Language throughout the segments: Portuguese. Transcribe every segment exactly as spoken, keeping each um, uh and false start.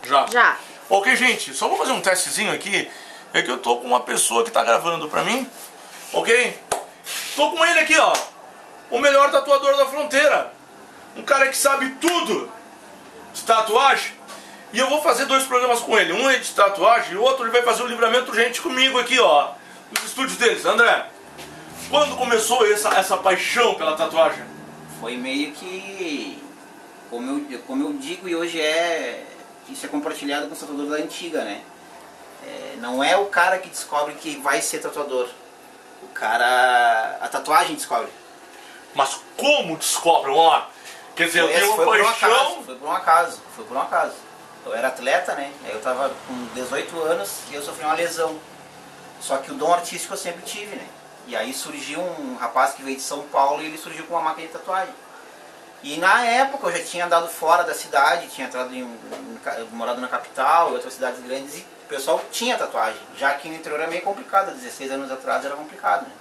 Já? Já. Ok, gente, só vou fazer um testezinho aqui. É que eu tô com uma pessoa que tá gravando pra mim. Ok? Tô com ele aqui, ó. O melhor tatuador da fronteira. Um cara que sabe tudo de tatuagem. E eu vou fazer dois programas com ele. Um é de tatuagem e o outro ele vai fazer o livramento urgente comigo aqui, ó. Nos estúdios deles. André, quando começou essa, essa paixão pela tatuagem? Foi meio que, como eu, como eu digo, e hoje é, isso é compartilhado com os tatuadores da antiga, né? É, não é o cara que descobre que vai ser tatuador. O cara, a tatuagem descobre. Mas como descobre? Vamos lá. Quer dizer, eu tenho uma foi paixão... Por um acaso, foi por um acaso, foi por um acaso. Eu era atleta, né? Eu tava com dezoito anos e eu sofri uma lesão. Só que o dom artístico eu sempre tive, né? E aí surgiu um rapaz que veio de São Paulo e ele surgiu com uma máquina de tatuagem. E na época eu já tinha andado fora da cidade, tinha entrado em, em, morado na capital, em outras cidades grandes, e o pessoal tinha tatuagem. Já que no interior era meio complicado, dezesseis anos atrás era complicado, né?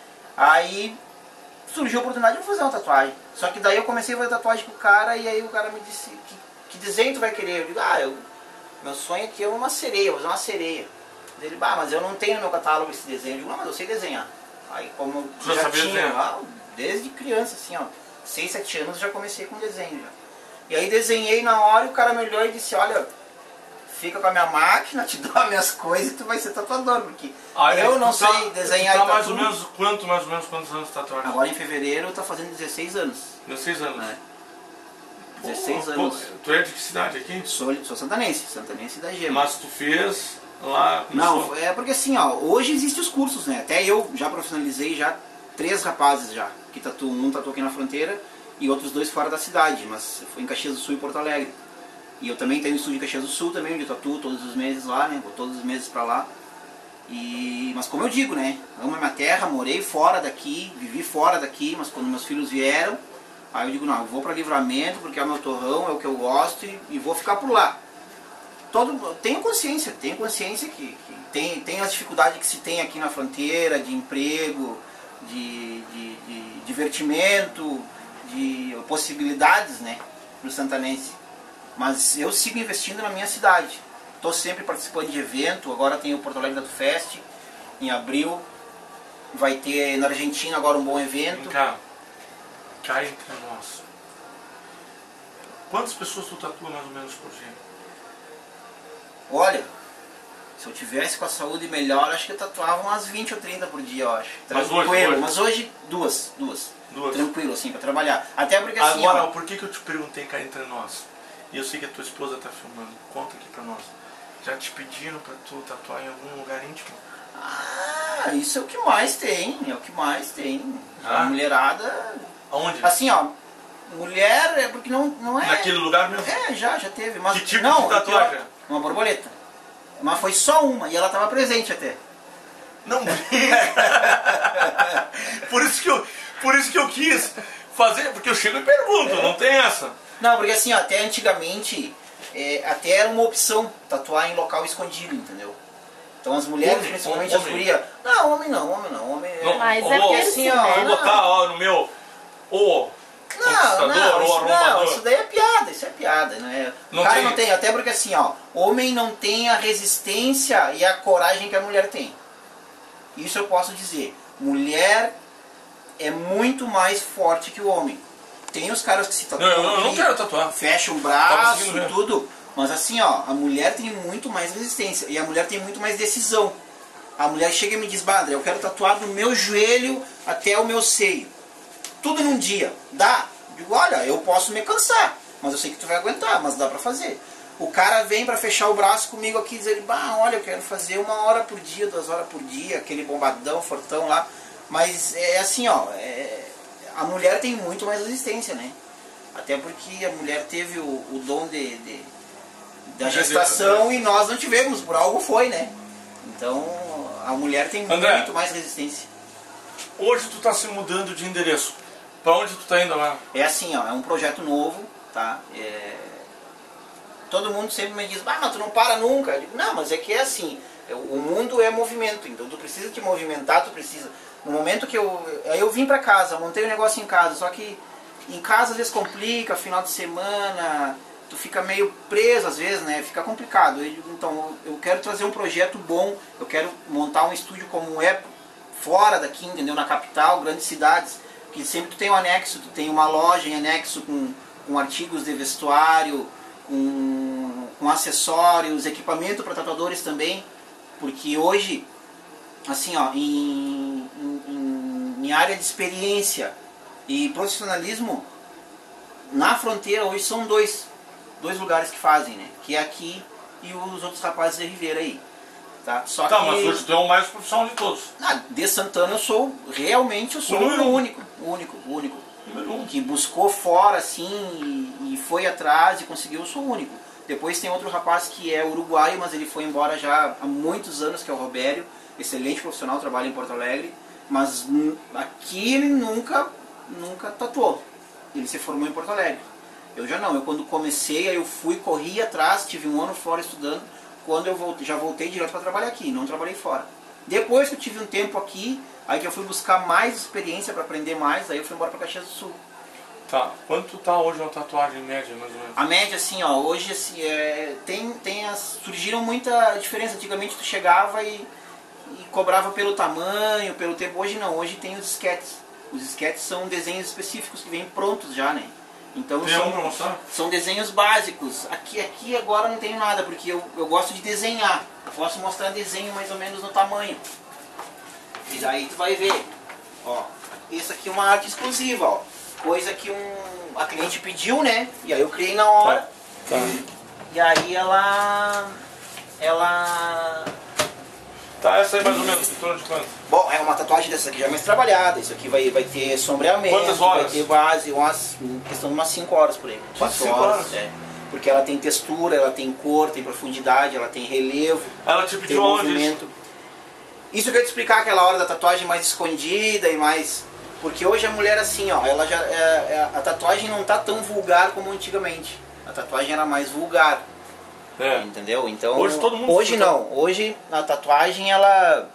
Aí surgiu a oportunidade de fazer uma tatuagem. Só que daí eu comecei a fazer tatuagem com o cara e aí o cara me disse, que, que desenho tu vai querer? Eu digo, ah, eu, meu sonho aqui é uma sereia, vou fazer uma sereia. Ele, ah, mas eu não tenho no meu catálogo esse desenho. Eu digo, não, mas eu sei desenhar. Aí como eu já tinha, ah, desde criança, assim, ó, seis, sete anos já comecei com desenho já. E aí desenhei na hora e o cara me olhou e disse, olha, fica com a minha máquina, te dou as minhas coisas e tu vai ser tatuador, porque ah, eu não tá, sei desenhar tá e mais ou menos quanto, mais ou menos quantos anos de tatuagem? Agora em fevereiro eu tô fazendo dezesseis anos. dezesseis anos? Né? dezesseis pô, anos. Pô, tu é de que cidade aqui? Sou, sou santanense, santanense da Gema. Mas tu fez lá... Não, é porque assim, ó, hoje existem os cursos, né? Até eu já profissionalizei já três rapazes já, que tatuam, um tatuou aqui na fronteira e outros dois fora da cidade, mas foi em Caxias do Sul e Porto Alegre. E eu também tenho um estúdio em Caxias do Sul também, onde eu tatuo todos os meses lá, né? Vou todos os meses pra lá. E, mas como eu digo, né? Amo a minha terra, morei fora daqui, vivi fora daqui, mas quando meus filhos vieram, aí eu digo, não, eu vou pra Livramento, porque é o meu torrão, é o que eu gosto e, e vou ficar por lá. Todo, tenho consciência, tenho consciência que, que tem, tem as dificuldades que se tem aqui na fronteira, de emprego, de, de, de divertimento, de possibilidades, né, para o santanense. Mas eu sigo investindo na minha cidade. Estou sempre participando de evento, agora tem o Porto Alegre Tatu Fest, em abril. Vai ter na Argentina agora um bom evento. Cá, cá entre nós. Quantas pessoas tu tatua mais ou menos por dia? Olha, se eu tivesse com a saúde melhor, acho que eu tatuava umas vinte ou trinta por dia, eu acho. Tranquilo, mas hoje, hoje? mas hoje duas, duas. Duas. Tranquilo, assim, pra trabalhar. Até porque assim, agora, ó, por que que eu te perguntei cá entre nós? E eu sei que a tua esposa tá filmando. Conta aqui pra nós. Já te pediram pra tu tatuar em algum lugar íntimo? Ah, isso é o que mais tem, é o que mais tem. Ah? A mulherada... Aonde? Assim, ó, mulher é porque não, não é... Naquele lugar mesmo? É, já, já teve. Mas, que tipo não, de tatuagem? Uma borboleta. Mas foi só uma, e ela tava presente até. Não por isso que eu Por isso que eu quis fazer, porque eu chego e pergunto, é. Não tem essa. Não, porque assim, ó, até antigamente, é, até era uma opção tatuar em local escondido, entendeu? Então as mulheres, homem, principalmente homem. As gurias... Não, homem não, homem não. Homem não, mas oh, é porque assim, assim, ó... Eu vou botar, ó, no meu... Ô... Não, não, isso, não, isso daí é piada, isso é piada, né? O não cara tem. não tem, até porque assim, ó, homem não tem a resistência e a coragem que a mulher tem. Isso eu posso dizer. Mulher é muito mais forte que o homem. Tem os caras que se tatuam, não, eu não quero tatuar, fecham o braço e tudo, mas assim, ó, a mulher tem muito mais resistência e a mulher tem muito mais decisão. A mulher chega e me diz, Badra, eu quero tatuar do meu joelho até o meu seio. Tudo num dia. Dá? Eu digo, olha, eu posso me cansar, mas eu sei que tu vai aguentar, mas dá pra fazer. O cara vem pra fechar o braço comigo aqui e diz ele, bah, olha, eu quero fazer uma hora por dia, duas horas por dia, aquele bombadão, fortão lá. Mas é assim, ó, é, a mulher tem muito mais resistência, né? Até porque a mulher teve o, o dom de, de, da gestação e nós não tivemos, por algo foi, né? Então a mulher tem André, muito mais resistência. Hoje tu tá se mudando de endereço. Pra onde tu tá indo lá? É assim, ó, é um projeto novo, tá? É... Todo mundo sempre me diz, ah, mas tu não para nunca. Eu digo, não, mas é que é assim, o mundo é movimento, então tu precisa te movimentar, tu precisa... No momento que eu... Aí eu vim pra casa, montei um negócio em casa, só que em casa às vezes complica, final de semana, tu fica meio preso às vezes, né? Fica complicado. Eu digo, então, eu quero trazer um projeto bom, eu quero montar um estúdio como é fora daqui, entendeu? Na capital, grandes cidades, que sempre tu tem um anexo, tu tem uma loja em anexo com, com artigos de vestuário, com, com acessórios, equipamento para tatuadores também, porque hoje, assim, ó, em, em, em área de experiência e profissionalismo, na fronteira hoje são dois, dois lugares que fazem, né? Que é aqui e os outros rapazes de Ribeira aí. Tá, Só tá que, mas hoje tu é o mais profissional de todos. Ah, de Santana eu sou, realmente eu sou o, o único, o único, o único. Um. Que buscou fora assim e, e foi atrás e conseguiu, eu sou o único. Depois tem outro rapaz que é uruguaio, mas ele foi embora já há muitos anos, que é o Robério. Excelente profissional, trabalha em Porto Alegre. Mas aqui ele nunca, nunca tatuou. Ele se formou em Porto Alegre. Eu já não, eu quando comecei, aí eu fui, corri atrás, tive um ano fora estudando. Quando eu voltei, já voltei direto para trabalhar aqui, não trabalhei fora. Depois que eu tive um tempo aqui, aí que eu fui buscar mais experiência para aprender mais, aí eu fui embora para Caxias do Sul. Tá, quanto tá hoje uma tatuagem média, mais ou menos? A média, assim, ó, hoje assim, é, tem, tem as, surgiram muita diferença. Antigamente tu chegava e, e cobrava pelo tamanho, pelo tempo. Hoje não, hoje tem os esquetes. Os esquetes são desenhos específicos que vêm prontos já, né? Então tem são, um pra mostrar? São desenhos básicos. Aqui, aqui agora não tenho nada, porque eu, eu gosto de desenhar. Eu posso mostrar desenho mais ou menos no tamanho. E daí tu vai ver. Ó, isso aqui é uma arte exclusiva, ó. Coisa que um, a cliente pediu, né? E aí eu criei na hora. Tá. Tá. E aí ela... Ela... Tá, essa aí mais ou menos, em torno de quanto? Bom, é uma tatuagem dessa aqui já mais trabalhada. Isso aqui vai, vai ter sombreamento. Quantas horas? Vai ter base, umas, questão de umas cinco horas por aí. quatro horas. É. Porque ela tem textura, ela tem cor, tem profundidade, ela tem relevo. Ela te tem pediu onde movimento. Isso que eu ia te explicar aquela hora da tatuagem mais escondida e mais... Porque hoje a mulher assim, ó, ela já, é, é, a tatuagem não tá tão vulgar como antigamente. A tatuagem era mais vulgar. É. Entendeu? Então, hoje todo mundo hoje não. Hoje a tatuagem ela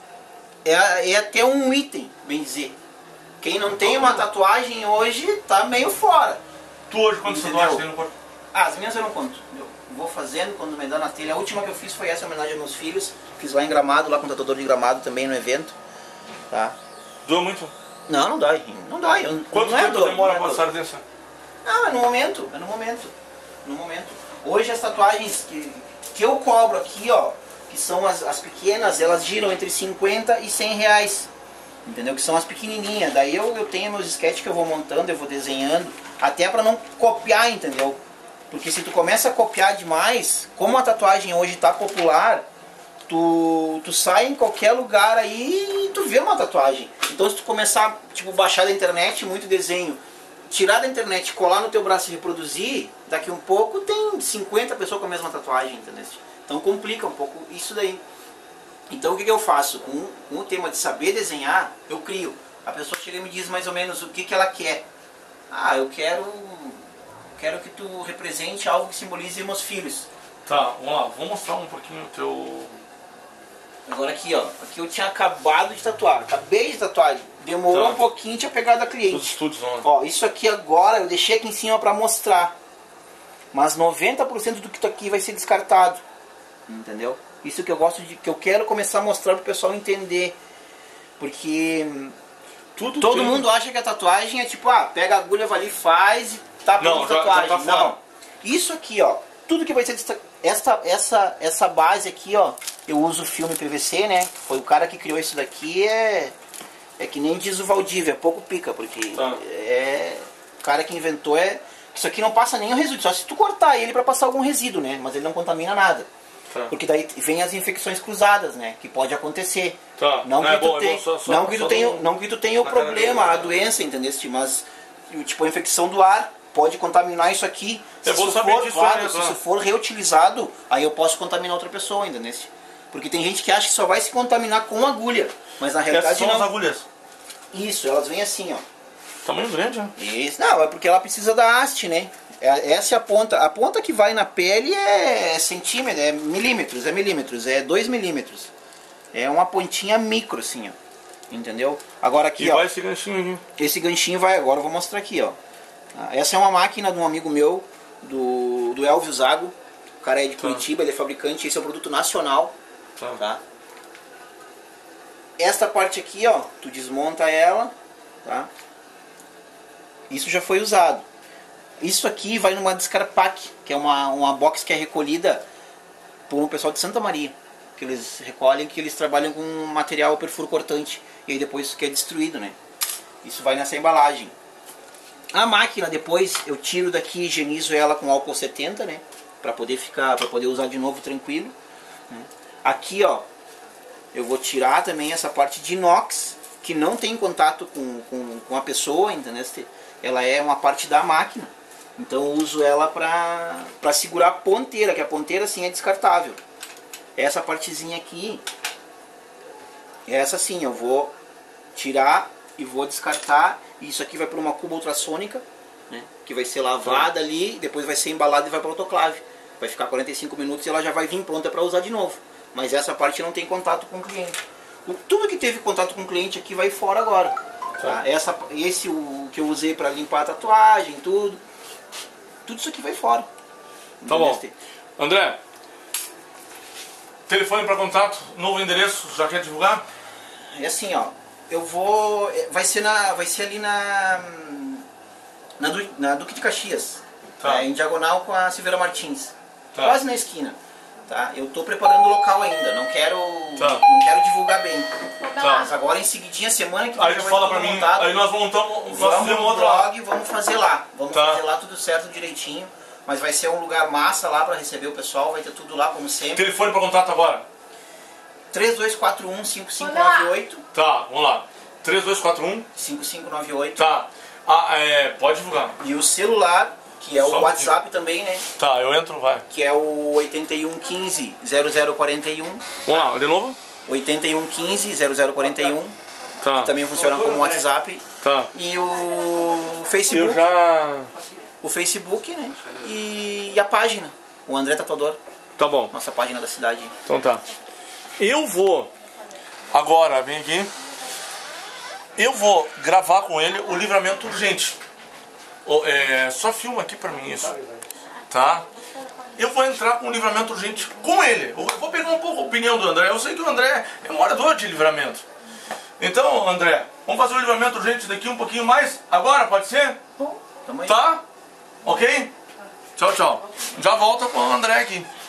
é, é até um item, bem dizer. Quem não tem uma tatuagem hoje tá meio fora. Tu hoje quantas tatuagens tem no corpo? Ah, as minhas eu não conto. Eu vou fazendo quando me dá na telha. A última que eu fiz foi essa, em homenagem aos meus filhos. Fiz lá em Gramado, lá com o tatuador de Gramado também no evento. Tá? Doeu muito? Não, não dói. Não dói. Quanto não é tempo dor, demora não é pra passar dessa? Não, é no momento. É no momento. No momento. Hoje as tatuagens que, que eu cobro aqui, ó, que são as, as pequenas, elas giram entre cinquenta e cem reais. Entendeu? Que são as pequenininhas. Daí eu, eu tenho meus sketches que eu vou montando, eu vou desenhando, até pra não copiar, entendeu? Porque se tu começa a copiar demais, como a tatuagem hoje tá popular, tu, tu sai em qualquer lugar aí e tu vê uma tatuagem. Então se tu começar, tipo, baixar da internet muito desenho, tirar da internet, colar no teu braço e reproduzir, daqui um pouco tem cinquenta pessoas com a mesma tatuagem, entendeu? Então complica um pouco isso daí. Então o que, que eu faço? Com, com o tema de saber desenhar, eu crio. A pessoa chega e me diz mais ou menos o que, que ela quer. Ah, eu quero, quero que tu represente algo que simbolize meus filhos. Tá, vamos lá, vou mostrar um pouquinho o teu... Agora aqui, ó, aqui eu tinha acabado de tatuar, acabei de tatuar, demorou tá. um pouquinho, tinha pegado a cliente. Os estúdios, não, né? Ó, isso aqui agora eu deixei aqui em cima pra mostrar, mas noventa por cento do que tá aqui vai ser descartado, entendeu? Isso que eu gosto de, que eu quero começar a mostrar pro pessoal entender, porque Tudo todo tem... mundo acha que a tatuagem é tipo, ah, pega a agulha, vai ali, faz e tá pronto a tatuagem. Já tá fora. Não, isso aqui, ó, tudo que vai ser destacado, essa, essa, essa base aqui, ó, eu uso filme P V C, né? Foi o cara que criou isso daqui, é, é que nem diz o Valdívia, é pouco pica, porque tá. é o cara que inventou é, isso aqui não passa nenhum resíduo, só se tu cortar ele pra passar algum resíduo, né? Mas ele não contamina nada. Tá. Porque daí vem as infecções cruzadas, né? Que pode acontecer. Tá. Não, não que é tu bom, tem, é bom, só, só, não que tu só tenha, do... não que tu tenha o problema, a doença, entendeu? Mas tipo a infecção do ar pode contaminar isso aqui. É se bom isso saber for, disso, claro, né? se isso for reutilizado, aí eu posso contaminar outra pessoa ainda nesse. Porque tem gente que acha que só vai se contaminar com agulha, mas na realidade Essas são não. as agulhas. Isso, elas vêm assim, ó. Tamanho grande, né? Isso, não, é porque ela precisa da haste, né? Essa é a ponta. A ponta que vai na pele é centímetro, é milímetros, é milímetros, é dois milímetros. É uma pontinha micro, assim, ó. Entendeu? Agora aqui, e ó. vai esse ganchinho aqui. Esse ganchinho vai, agora eu vou mostrar aqui, ó. Essa é uma máquina de um amigo meu do, do Elvio Zago. O cara é de Curitiba, ele é fabricante, esse é um produto nacional. Tá. Tá? Esta parte aqui, ó, tu desmonta ela, tá? Isso já foi usado. Isso aqui vai numa Descarpac, que é uma, uma box que é recolhida por um pessoal de Santa Maria. Que eles recolhem, que eles trabalham com material perfuro cortante. E aí depois que é destruído, né? Isso vai nessa embalagem. A máquina depois eu tiro daqui e higienizo ela com álcool setenta, né? Pra poder ficar, para poder usar de novo tranquilo. Né? Aqui, ó, eu vou tirar também essa parte de inox, que não tem contato com, com, com a pessoa, entendeu? Ela é uma parte da máquina. Então eu uso ela pra, pra segurar a ponteira, que a ponteira sim é descartável. Essa partezinha aqui, essa sim, eu vou tirar e vou descartar. E isso aqui vai para uma cuba ultrassônica, né, que vai ser lavada ali, depois vai ser embalada e vai para autoclave. Vai ficar quarenta e cinco minutos e ela já vai vir pronta para usar de novo. Mas essa parte não tem contato com o cliente. O, tudo que teve contato com o cliente aqui vai fora agora. Tá? Essa, esse o que eu usei para limpar a tatuagem, tudo. Tudo isso aqui vai fora. Tá bom. André, telefone para contato, novo endereço, já quer divulgar? É assim, ó. Eu vou... Vai ser, na, vai ser ali na... Na, du, na Duque de Caxias. Tá. É, em diagonal com a Silveira Martins. Tá. Quase na esquina. Tá? Eu tô preparando o local ainda. Não quero, tá. não quero divulgar bem. Tá. Mas agora em seguidinha, semana que vem, aí já vai fala pra mim, montado. Aí nós montamos, vamos no blog, lá. Vamos fazer lá. Vamos tá. fazer lá tudo certo, direitinho. Mas vai ser um lugar massa lá para receber o pessoal. Vai ter tudo lá, como sempre. Telefone para contato agora? três dois quatro um, cinco cinco nove oito. Tá, vamos lá. três dois quatro um, cinco cinco nove oito. Tá. Ah, é, pode divulgar. E o celular, que é o Só WhatsApp também, né? Tá, eu entro, vai. Que é o oito um um cinco, zero zero quatro um. Vamos lá, de novo? oito um um cinco, zero zero quatro um. Tá. Que também funciona como WhatsApp. Tá. E o Facebook. Eu já... O Facebook, né? E a página. O André Tatuador. Tá bom. Nossa página da cidade. Então tá. Eu vou... Agora, vem aqui. Eu vou gravar com ele o livramento urgente. É, só filma aqui pra mim isso. Tá? Eu vou entrar com o livramento urgente com ele. Eu vou pegar um pouco a opinião do André. Eu sei que o André é morador de Livramento. Então, André, vamos fazer o livramento urgente daqui um pouquinho mais. Agora, pode ser? Bom, tamo aí. Tá? Ok? Tchau, tchau. Já volta com o André aqui.